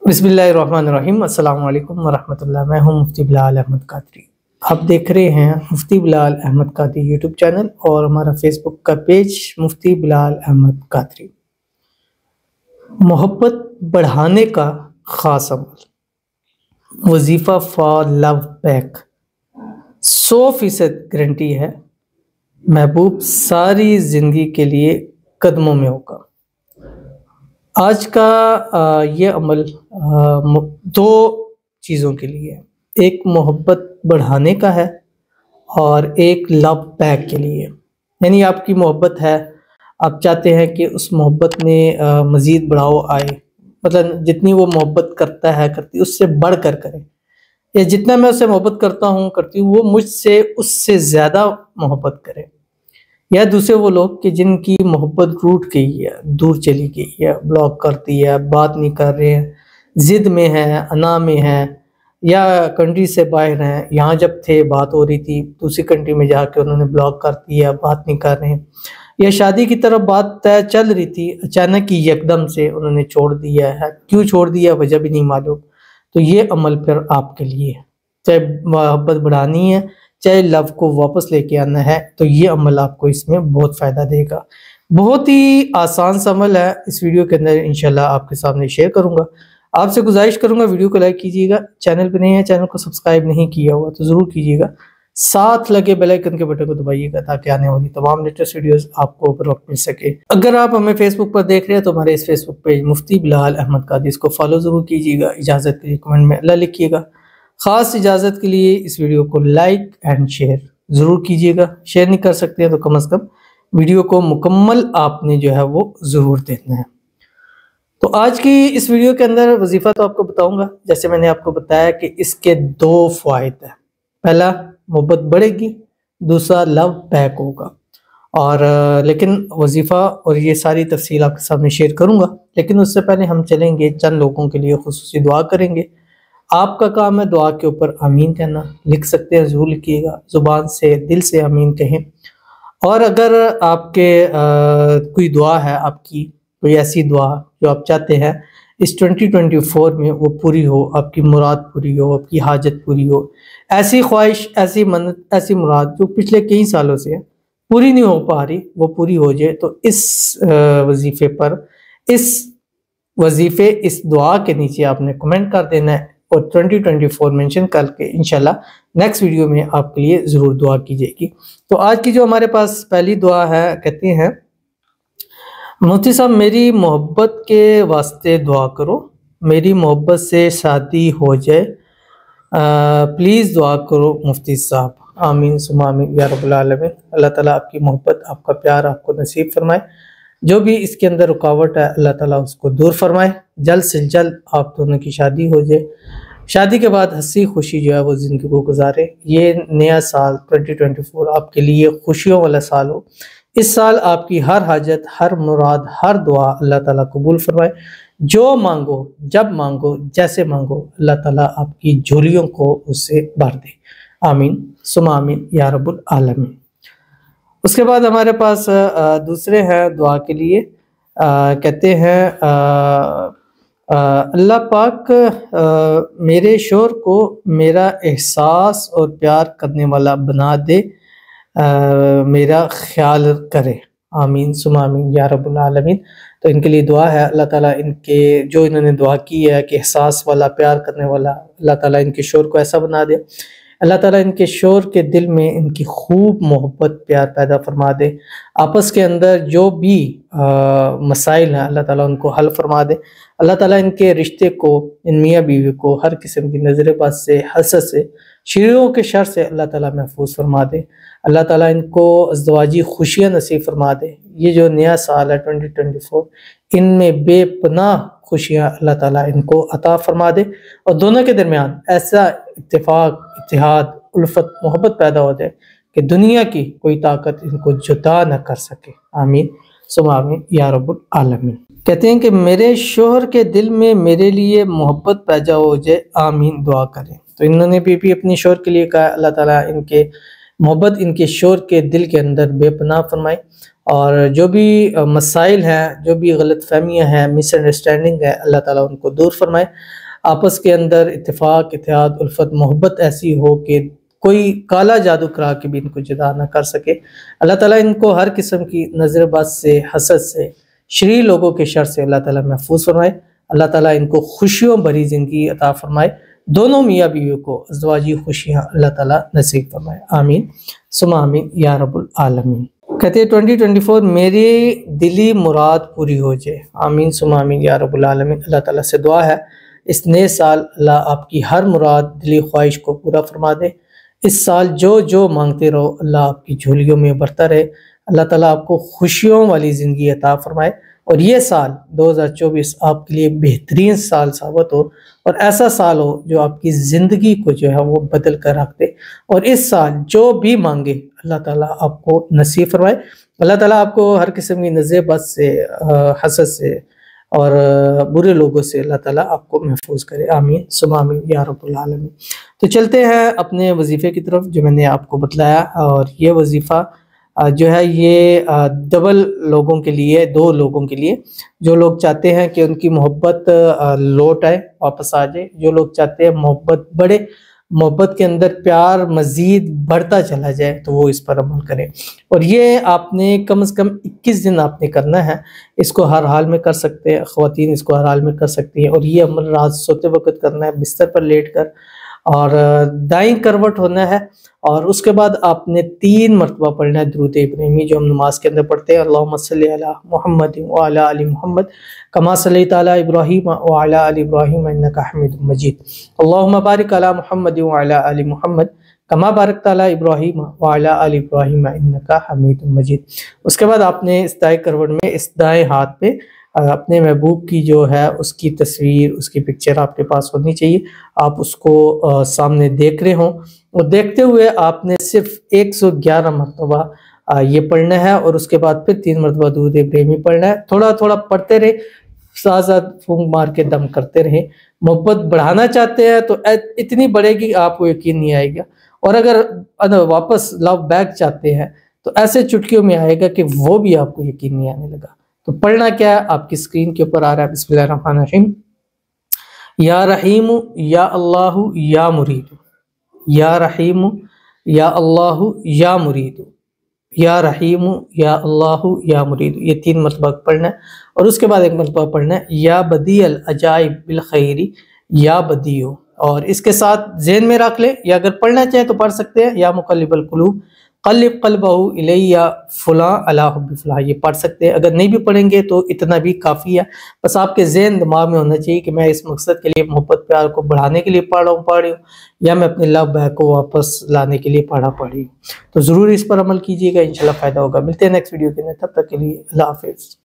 بسم اللہ الرحمن الرحیم۔ السلام علیکم ورحمۃ اللہ۔ میں ہوں مفتی بلال احمد قادری۔ آپ دیکھ رہے ہیں مفتی بلال احمد قادری یوٹیوب چینل اور ہمارا فیس بک کا پیج مفتی بلال احمد قادری۔ محبت بڑھانے کا خاص عمل، وظیفہ فار لو پیک، 100% گارنٹی ہے، محبوب ساری زندگی کے لیے قدموں میں ہوگا۔ آج کا یہ عمل دو چیزوں کے لیے ہے، ایک محبت بڑھانے کا ہے اور ایک لو پیک کے لیے۔ یعنی آپ کی محبت ہے، آپ چاہتے ہیں کہ اس محبت میں مزید بڑھاؤ آئے، مطلب جتنی وہ محبت کرتا ہے کرتی اس سے بڑھ کر کرے، یا جتنا میں اس سے محبت کرتی ہوں وہ مجھ سے اس سے زیادہ محبت کرے۔ یا دوسرے وہ لوگ کہ جن کی محبت ٹوٹ گئی ہے، دور چلی گئی ہے، بلاک کرتی ہے، بات نہیں کر رہے ہیں، ضد میں ہیں، انا میں ہیں، یا کنٹری سے باہر ہیں، یہاں جب تھے بات ہو رہی تھی دوسری کنٹری میں جا کے انہوں نے بلاک کر دیا، بات نہیں کر رہے ہیں، یا شادی کی طرف بات طے چل رہی تھی، اچانک ہی یکدم سے انہوں نے چھوڑ دیا ہے، کیوں چھوڑ دیا وجہ بھی نہیں معلوم، تو یہ عمل پھر آپ کے لیے ہے۔ چاہے محبت بڑھانی ہے، چاہے لو کو واپس لے کے آنا ہے، تو یہ عمل آپ کو اس میں بہت فائدہ دے گا۔ بہت ہی آسان سا عمل ہے، اس ویڈیو کے اندر انشاءاللہ آپ کے سامنے شیئر کروں گا۔ آپ سے گزارش کروں گا ویڈیو کو لائک کیجیے گا، چینل پہ نہیں ہے، چینل کو سبسکرائب نہیں کیا ہوا تو ضرور کیجیے گا، ساتھ لگے بیل آئیکن کے بٹن کو دبائیے گا تاکہ آنے والی تمام لیٹسٹ ویڈیوز آپ کو پر وقت مل سکے۔ اگر آپ ہمیں فیس بک پر دیکھ رہے ہیں تو ہمارے اس Facebook page Mufti Bilal Ahmed Qadri, اس کو فالو ضرور کیجیے گا۔ اجازت کے لیے کمنٹ میں اللہ لکھیے گا۔ خاص اجازت کے لیے اس ویڈیو کو لائک اینڈ شیئر ضرور کیجیے گا۔ شیئر نہیں کر سکتے ہیں تو کم از کم ویڈیو کو مکمل آپ نے جو ہے وہ ضرور دیکھنا ہے۔ تو آج کی اس ویڈیو کے اندر وظیفہ تو آپ کو بتاؤں گا، جیسے میں نے آپ کو بتایا کہ اس کے دو فوائد ہیں۔ پہلا محبت بڑھے گی، دوسرا لو پیک ہوگا۔ اور لیکن وظیفہ اور یہ ساری تفصیل آپ کے سامنے شیئر کروں گا، لیکن اس سے پہلے ہم چلیں گے چند لوگوں کے لیے خصوصی دعا کریں گے۔ آپ کا کام ہے دعا کے اوپر آمین کہنا، لکھ سکتے ہیں ضرور لکھیے گا، زبان سے دل سے آمین کہیں۔ اور اگر آپ کے کوئی دعا ہے، آپ کی کوئی ایسی دعا جو آپ چاہتے ہیں اس 2024 میں وہ پوری ہو، آپ کی مراد پوری ہو، آپ کی حاجت پوری ہو، ایسی خواہش، ایسی منت، ایسی مراد جو پچھلے کئی سالوں سے پوری نہیں ہو پا رہی وہ پوری ہو جائے، تو اس وظیفے پر، اس دعا کے نیچے آپ نے کمنٹ کر دینا ہے اور 2024 منشن کر کے انشاءاللہ نیکسٹ ویڈیو میں آپ کے لیے ضرور دعا کی جائے گی۔ تو آج کی جو ہمارے پاس پہلی دعا ہے، کہتے ہیں مفتی صاحب میری محبت کے واسطے دعا کرو، میری محبت سے شادی ہو جائے، پلیز دعا کرو مفتی صاحب، آمین ثم آمین یا رب العالمین۔ اللہ تعالیٰ آپ کی محبت، آپ کا پیار آپ کو نصیب فرمائے، جو بھی اس کے اندر رکاوٹ ہے اللہ تعالیٰ اس کو دور فرمائے، جلد سے جلد آپ دونوں کی شادی ہو جائے، شادی کے بعد ہنسی خوشی جو ہے وہ زندگی کو گزارے۔ یہ نیا سال 2024 آپ کے لیے خوشیوں والا سال ہو، اس سال آپ کی ہر حاجت، ہر مراد، ہر دعا اللہ تعالیٰ قبول فرمائے، جو مانگو، جب مانگو، جیسے مانگو، اللہ تعالیٰ آپ کی جھولیوں کو اس سے بھر دے، آمین ثم آمین یا رب العالمین۔ اس کے بعد ہمارے پاس دوسرے ہیں دعا کے لیے، کہتے ہیں اللہ پاک میرے شوہر کو میرا احساس اور پیار کرنے والا بنا دے، میرا خیال کرے، آمین ثم آمین یا رب العالمین۔ تو ان کے لیے دعا ہے، اللہ تعالیٰ ان کے جو انہوں نے دعا کی ہے کہ احساس والا، پیار کرنے والا، اللہ تعالیٰ ان کے شوہر کو ایسا بنا دے، اللہ تعالیٰ ان کے شوہر کے دل میں ان کی خوب محبت پیار پیدا فرما دے، آپس کے اندر جو بھی مسائل ہیں اللہ تعالیٰ ان کو حل فرما دے، اللہ تعالیٰ ان کے رشتے کو، ان میاں بیوی کو ہر قسم کی نظر بد سے، حسد سے، شریروں کے شر سے اللہ تعالیٰ محفوظ فرما دے، اللہ تعالیٰ ان کو ازدواجی خوشیاں نصیب فرما دے۔ یہ جو نیا سال ہے 2024، ان میں بے پناہ خوشیاں اللہ تعالیٰ ان کو عطا فرما دے، اور دونوں کے درمیان ایسا اتفاق، اتحاد، الفت، محبت پیدا ہو جائے کہ دنیا کی کوئی طاقت ان کو جدا نہ کر سکے، آمین ثم آمین یا رب العالمین۔ کہتے ہیں کہ میرے شوہر کے دل میں میرے لیے محبت پیدا ہو جائے، آمین دعا کریں۔ تو انہوں نے بھی اپنی شوہر کے لیے کہا، اللہ تعالیٰ ان کے محبت ان کے شوہر کے دل کے اندر بے پناہ فرمائے، اور جو بھی مسائل ہیں، جو بھی غلط فہمیاں ہیں، مس انڈرسٹینڈنگ ہے، اللہ تعالیٰ ان کو دور فرمائے۔ آپس کے اندر اتفاق، اتحاد، الفت، محبت ایسی ہو کہ کوئی کالا جادو کرا کے بھی ان کو جدا نہ کر سکے۔ اللہ تعالیٰ ان کو ہر قسم کی نظر بد سے، حسد سے، شریر لوگوں کے شر سے اللہ تعالیٰ محفوظ فرمائے۔ اللہ تعالیٰ ان کو خوشیوں بھری زندگی عطا فرمائے، دونوں میاں بیوی کو ازدواجی خوشیاں اللہ تعالیٰ نصیب فرمائے، آمین ثم آمین یا رب العالمین۔ کہتے ہیں 2024 میری دلی مراد پوری ہو جائے، آمین ثم آمین یا رب العالمین۔ اللہ تعالیٰ سے دعا ہے اس نئے سال اللہ آپ کی ہر مراد، دلی خواہش کو پورا فرما دے۔ اس سال جو جو مانگتے رہو اللہ آپ کی جھولیوں میں بھرتا رہے۔ اللہ تعالیٰ آپ کو خوشیوں والی زندگی عطا فرمائے، اور یہ سال 2024 آپ کے لیے بہترین سال ثابت ہو، اور ایسا سال ہو جو آپ کی زندگی کو جو ہے وہ بدل کر رکھ دے، اور اس سال جو بھی مانگے اللہ تعالیٰ آپ کو نصیب فرمائے۔ اللہ تعالیٰ آپ کو ہر قسم کی نظر بد سے، حسد سے اور برے لوگوں سے اللہ تعالیٰ آپ کو محفوظ کرے، آمین ثم آمین یا رب العالمین۔ تو چلتے ہیں اپنے وظیفے کی طرف جو میں نے آپ کو بتلایا، اور یہ وظیفہ جو ہے یہ ڈبل لوگوں کے لیے، دو لوگوں کے لیے، جو لوگ چاہتے ہیں کہ ان کی محبت لوٹ آئے، واپس آ جائے، جو لوگ چاہتے ہیں محبت بڑھے، محبت کے اندر پیار مزید بڑھتا چلا جائے، تو وہ اس پر عمل کریں۔ اور یہ آپ نے کم از کم 21 دن آپ نے کرنا ہے، اس کو ہر حال میں کر سکتے ہیں، خواتین اس کو ہر حال میں کر سکتی ہیں، اور یہ عمل رات سوتے وقت کرنا ہے، بستر پر لیٹ کر، اور دائیں کروٹ ہونا ہے، اور اس کے بعد آپ نے 3 مرتبہ پڑھنا ہے درود ابراہیمی جو ہم نماز کے اندر پڑھتے ہیں، اللہم صلی علی محمد وعلی آل محمد کما صلیت علی ابراہیم وعلی آل ابراہیم انک حمید مجید، اللہم بارک علی محمد وعلی آل محمد کما بارکت علی ابراہیم وعلی آل ابراہیم انک حمید مجید۔ اس کے بعد آپ نے اس دائیں کروٹ میں اس دائیں ہاتھ پہ اپنے محبوب کی جو ہے اس کی تصویر، اس کی پکچر آپ کے پاس ہونی چاہیے، آپ اس کو سامنے دیکھ رہے ہوں، اور دیکھتے ہوئے آپ نے صرف 111 مرتبہ یہ پڑھنا ہے، اور اس کے بعد پھر 3 مرتبہ درود ابراہیمی پڑھنا ہے۔ تھوڑا تھوڑا پڑھتے رہے، ساتھ ساتھ پھونک مار کے دم کرتے رہیں۔ محبت بڑھانا چاہتے ہیں تو اتنی بڑھے گی آپ کو یقین نہیں آئے گا، اور اگر واپس لو بیک چاہتے ہیں تو ایسے چٹکیوں میں آئے گا کہ وہ بھی آپ کو یقین نہیں آنے لگا۔ تو پڑھنا کیا ہے، آپ کی اسکرین کے اوپر آ رہا ہے، بسم اللہ الرحمن الرحیم، یا رحیم یا اللہ یا مرید، یا رحیم یا اللہ یا مرید، یا رحیم یا اللہ یا مرید، یہ 3 مرتبہ پڑھنا ہے، اور اس کے بعد 1 مرتبہ پڑھنا ہے یا بدیع العجائب بالخیر یا بدیع، اور اس کے ساتھ ذہن میں رکھ لیں، یا اگر پڑھنا چاہیں تو پڑھ سکتے ہیں یا مقلب القلوب قلب قلبہ الیہ فلاں علی حب فلاں، یہ پڑھ سکتے ہیں۔ اگر نہیں بھی پڑھیں گے تو اتنا بھی کافی ہے، بس آپ کے ذہن دماغ میں ہونا چاہیے کہ میں اس مقصد کے لیے، محبت پیار کو بڑھانے کے لیے پڑھ رہی ہوں، یا میں اپنے لو بیک کو واپس لانے کے لیے پڑھی ہوں۔ تو ضرور اس پر عمل کیجیے گا، انشاءاللہ فائدہ ہوگا۔ ملتے ہیں نیکسٹ ویڈیو کے اندر، تب تک کے لیے اللہ حافظ۔